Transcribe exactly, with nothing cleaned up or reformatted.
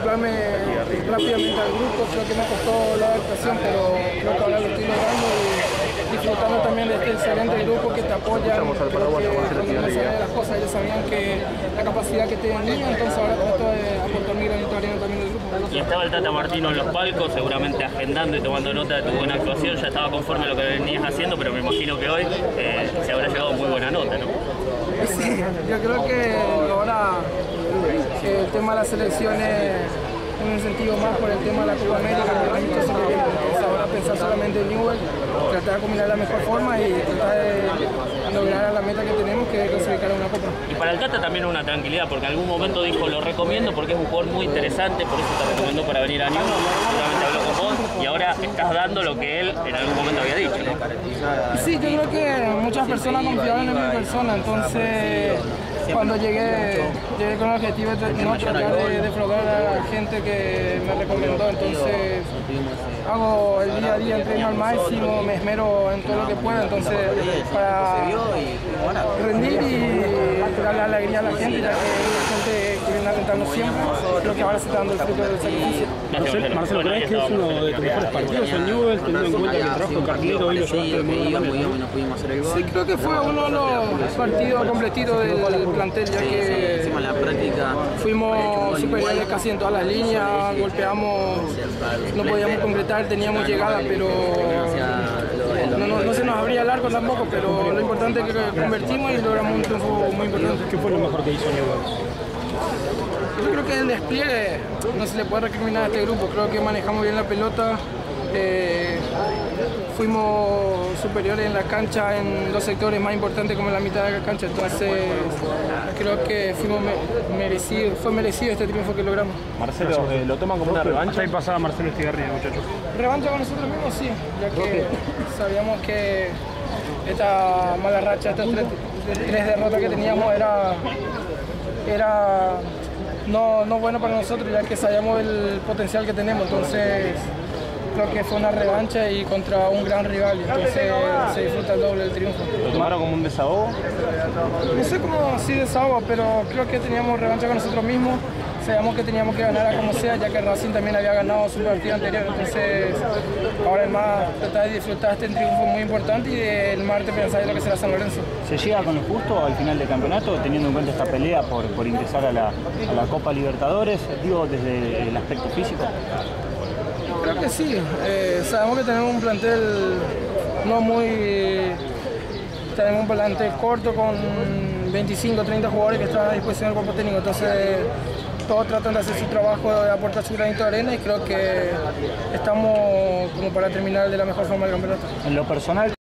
acoplarme rápidamente al grupo. Creo que me costó la adaptación, pero creo que ahora lo estoy logrando y disfrutando también de este excelente grupo que te apoya. Creo que cuando me sabía las cosas, ellos sabían que la capacidad que tenía, entonces ahora trato de aportar mi granito de arena también del grupo. Y estaba el Tata Martino en los palcos, seguramente agendando y tomando nota de tu buena actuación, ya estaba conforme a lo que venías haciendo, pero me imagino que hoy eh, se habrá llevado muy buena nota, ¿no? Sí, yo creo que ahora que el tema de las selecciones un incentivo más por el tema de la Copa América, que es mucho sobre bien. Ahora pensar solamente en Newell, tratar de combinar la mejor forma y tratar de lograr la meta que tenemos, que es clasificar a una Copa. Y para el Tata también es una tranquilidad, porque en algún momento dijo, lo recomiendo porque es un jugador muy interesante, por eso te recomendó para venir a Newell, seguramente habló con vos, y ahora estás dando lo que él en algún momento había dicho, ¿no? Sí, yo creo que muchas personas confiaban en mi persona, entonces cuando llegué, llegué con el objetivo de no tratar de defraudar a la gente que me recomendó, entonces hago el día a día, entreno al máximo, me esmero en todo lo que pueda, entonces para rendir y darle alegría a la gente, ya que hay gente que viene a alentarnos siempre, creo que ahora se está dando el fruto del sacrificio. Marcelo, Marcelo, ¿crees que es uno de tus mejores partidos en Newell, teniendo en cuenta que el trabajo de Carlito hoy lo llevaste muy bien? Sí, creo que fue uno de los partidos completitos del plantel, ya que fuimos superiores casi en todas las líneas, golpeamos, no podíamos concretar, teníamos llegada, pero no, no, no se nos abría el arco tampoco, pero lo importante es que convertimos y logramos un triunfo muy importante. ¿Qué fue lo mejor que hizo Newell? Yo creo que el despliegue no se le puede recriminar a este grupo, creo que manejamos bien la pelota, eh, fuimos superiores en la cancha en los sectores más importantes como en la mitad de la cancha, entonces creo que fuimos merecido, fue merecido este triunfo que logramos. Marcelo, eh, ¿lo toman como una revancha? Ahí pasaba Marcelo Estigarribia, muchachos. Revancha con nosotros mismos, sí, ya que sabíamos que esta mala racha, estas tres, tres derrotas que teníamos era, era no, no bueno para nosotros, ya que sabíamos el potencial que tenemos, entonces creo que fue una revancha y contra un gran rival, entonces se disfruta el doble del triunfo. ¿Lo tomaron como un desahogo? No sé cómo así desahogo, pero creo que teníamos revancha con nosotros mismos, sabíamos que teníamos que ganar a como sea, ya que Racing también había ganado su partido anterior, entonces ahora es más tratar de disfrutar este triunfo muy importante y el martes pensar en lo que será San Lorenzo. ¿Se llega con lo justo al final del campeonato, teniendo en cuenta esta pelea por, por ingresar a la, a la Copa Libertadores, digo desde el aspecto físico? Creo que sí, eh, sabemos que tenemos un plantel no muy... tenemos un plantel corto con veinticinco, treinta jugadores que están a disposición del cuerpo técnico, entonces todos tratan de hacer su trabajo, de aportar su granito de arena y creo que estamos como para terminar de la mejor forma del campeonato. En lo personal,